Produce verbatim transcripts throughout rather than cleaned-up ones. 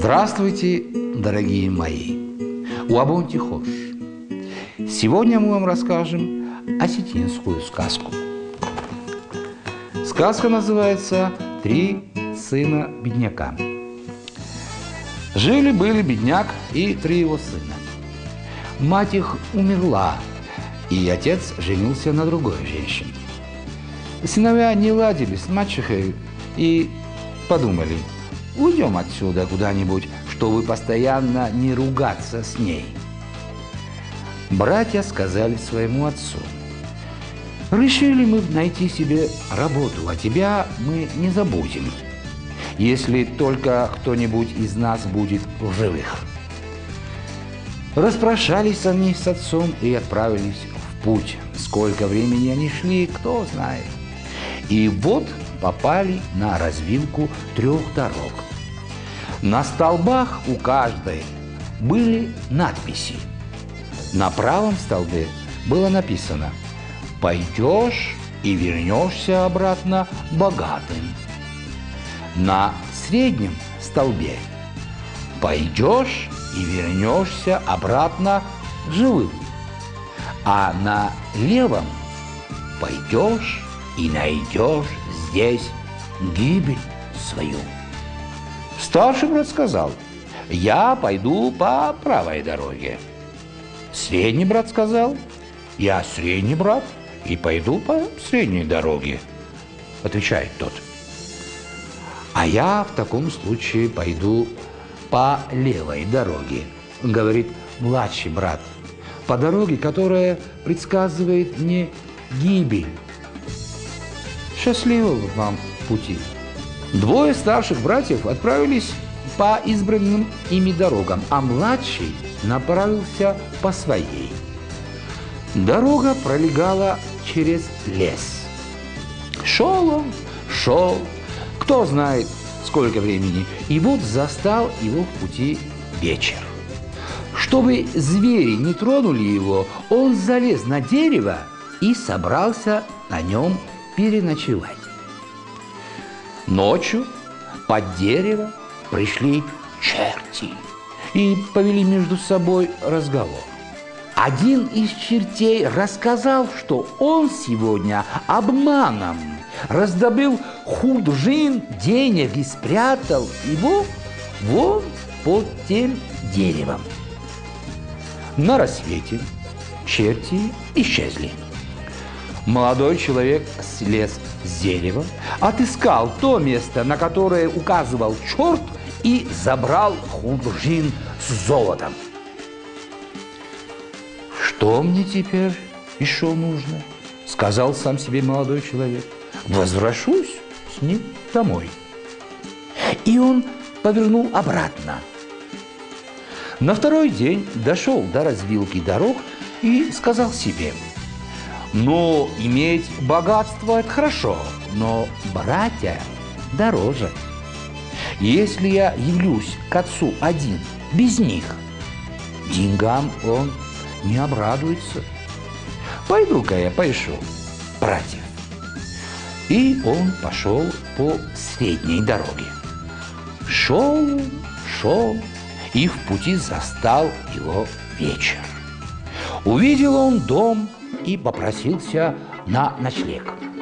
Здравствуйте, дорогие мои! Уабонти хош! Сегодня мы вам расскажем осетинскую сказку. Сказка называется «Три сына бедняка». Жили-были бедняк и три его сына. Мать их умерла, и отец женился на другой женщине. Сыновья не ладили с мачехой и подумали: уйдем отсюда куда-нибудь, чтобы постоянно не ругаться с ней. Братья сказали своему отцу: решили мы найти себе работу, а тебя мы не забудем, если только кто-нибудь из нас будет в живых. Распрощались они с отцом и отправились в путь. Сколько времени они шли, кто знает. И вот попали на развилку трех дорог. На столбах у каждой были надписи. На правом столбе было написано: «Пойдешь и вернешься обратно богатым». На среднем столбе: «Пойдешь и вернешься обратно живым». А на левом: «Пойдешь и найдешь здесь гибель свою». Старший брат сказал: я пойду по правой дороге. Средний брат сказал: я средний брат и пойду по средней дороге. Отвечает тот: а я в таком случае пойду по левой дороге, говорит младший брат, по дороге, которая предсказывает мне гибель. Счастливого вам пути. Двое старших братьев отправились по избранным ими дорогам, а младший направился по своей. Дорога пролегала через лес. Шел он, шел, кто знает сколько времени, и вот застал его в пути вечер. Чтобы звери не тронули его, он залез на дерево и собрался на нем переночевать. Ночью под дерево пришли черти и повели между собой разговор. Один из чертей рассказал, что он сегодня обманом раздобыл худжин денег и спрятал его вон под тем деревом. На рассвете черти исчезли. Молодой человек слез с дерева, отыскал то место, на которое указывал черт, и забрал худжин с золотом. «Что мне теперь еще нужно?» – сказал сам себе молодой человек. «Возвращусь с ним домой». И он повернул обратно. На второй день дошел до развилки дорог и сказал себе: ну, иметь богатство – это хорошо, но братья дороже. Если я явлюсь к отцу один, без них, деньгам он не обрадуется. Пойду-ка я поищу братьев. И он пошел по средней дороге. Шел, шел, и в пути застал его вечер. Увидел он дом и попросился на ночлег.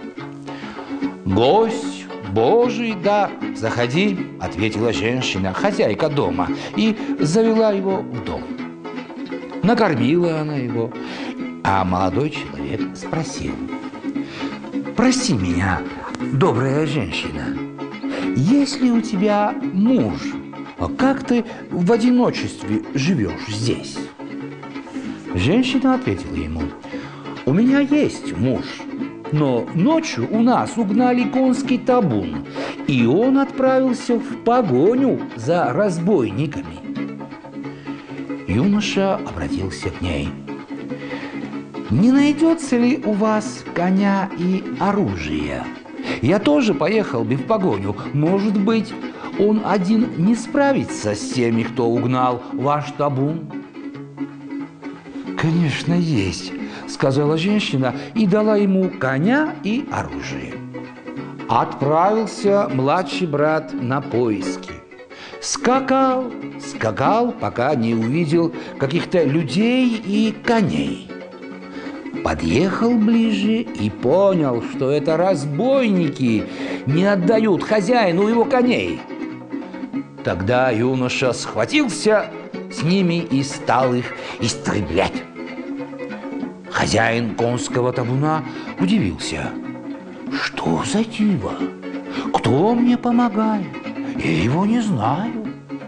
«Гость Божий дар, заходи», – ответила женщина, хозяйка дома, и завела его в дом. Накормила она его, а молодой человек спросил: «Прости меня, добрая женщина, есть ли у тебя муж? Как ты в одиночестве живешь здесь?» Женщина ответила ему: «У меня есть муж, но ночью у нас угнали конский табун, и он отправился в погоню за разбойниками». Юноша обратился к ней: «Не найдется ли у вас коня и оружия? Я тоже поехал бы в погоню. Может быть, он один не справится с теми, кто угнал ваш табун?» «Конечно, есть», – сказала женщина и дала ему коня и оружие. Отправился младший брат на поиски. Скакал, скакал, пока не увидел каких-то людей и коней. Подъехал ближе и понял, что это разбойники не отдают хозяину его коней. Тогда юноша схватился с ними и стал их истреблять. Хозяин конского табуна удивился. Что за диво? Кто мне помогает? Я его не знаю.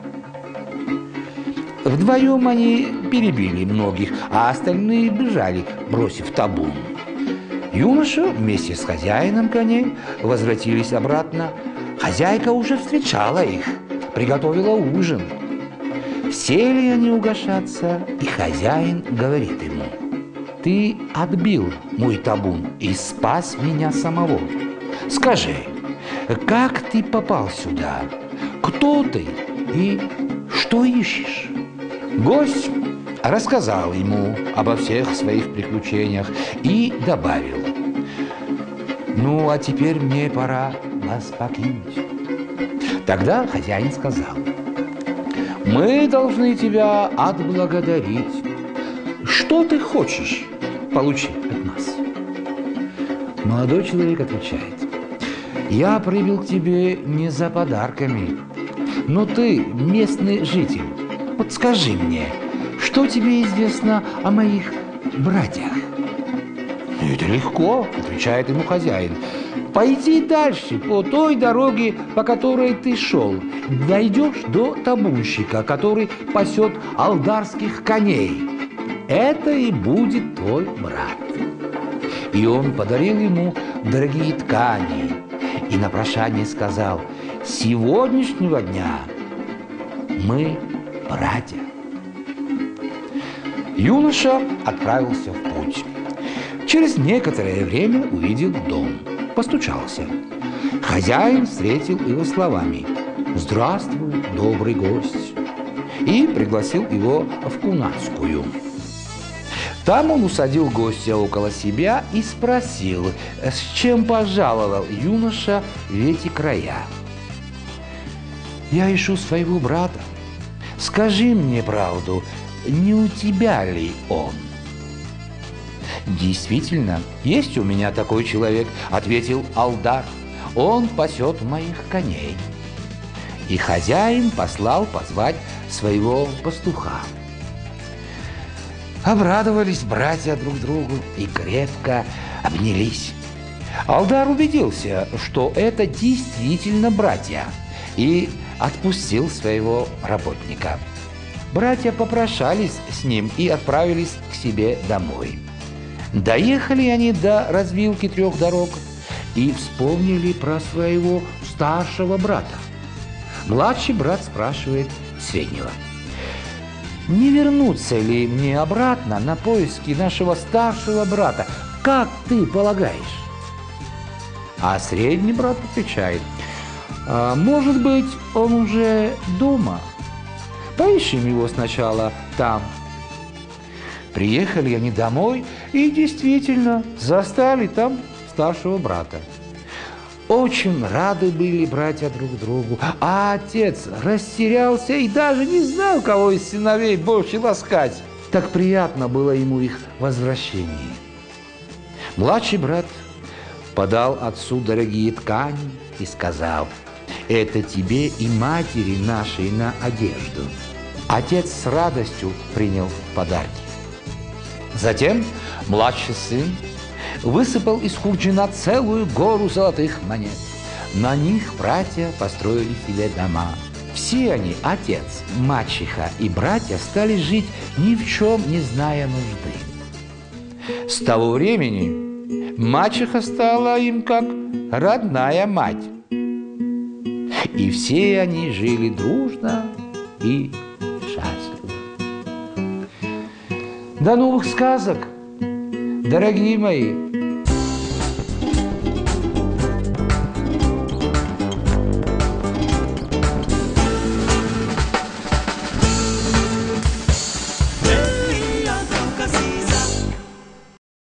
Вдвоем они перебили многих, а остальные бежали, бросив табун. Юноша вместе с хозяином коней возвратились обратно. Хозяйка уже встречала их, приготовила ужин. Сели они угощаться, и хозяин говорит ему: «Ты отбил мой табун и спас меня самого. Скажи, как ты попал сюда? Кто ты и что ищешь?» Гость рассказал ему обо всех своих приключениях и добавил: «Ну, а теперь мне пора вас покинуть». Тогда хозяин сказал: «Мы должны тебя отблагодарить. Что ты хочешь получить от нас?» Молодой человек отвечает: «Я прибыл к тебе не за подарками, но ты местный житель. Вот скажи мне, что тебе известно о моих братьях?» «Это легко», — отвечает ему хозяин. «Пойди дальше по той дороге, по которой ты шел. Дойдешь до табунщика, который пасет алдарских коней. Это и будет твой брат». И он подарил ему дорогие ткани и на прощание сказал: «С сегодняшнего дня мы братья». Юноша отправился в путь. Через некоторое время увидел дом, постучался. Хозяин встретил его словами: «Здравствуй, добрый гость», и пригласил его в кунацкую. Там он усадил гостя около себя и спросил, с чем пожаловал юноша в эти края. «Я ищу своего брата. Скажи мне правду, не у тебя ли он?» «Действительно, есть у меня такой человек», — ответил алдар. «Он пасет моих коней». И хозяин послал позвать своего пастуха. Обрадовались братья друг другу и крепко обнялись. Алдар убедился, что это действительно братья, и отпустил своего работника. Братья попрощались с ним и отправились к себе домой. Доехали они до развилки трех дорог и вспомнили про своего старшего брата. Младший брат спрашивает среднего: «Не вернуться ли мне обратно на поиски нашего старшего брата? Как ты полагаешь?» А средний брат отвечает: «А, может быть, он уже дома? Поищем его сначала там». Приехали они домой и действительно застали там старшего брата. Очень рады были братья друг другу, а отец растерялся и даже не знал, кого из сыновей больше ласкать. Так приятно было ему их возвращение. Младший брат подал отцу дорогие ткани и сказал: «Это тебе и матери нашей на одежду». Отец с радостью принял подарки. Затем младший сын высыпал из курджина целую гору золотых монет. На них братья построили себе дома. Все они, отец, мачеха и братья, стали жить ни в чем не зная нужды. С того времени мачеха стала им как родная мать. И все они жили дружно и счастливо. До новых сказок, дорогие мои!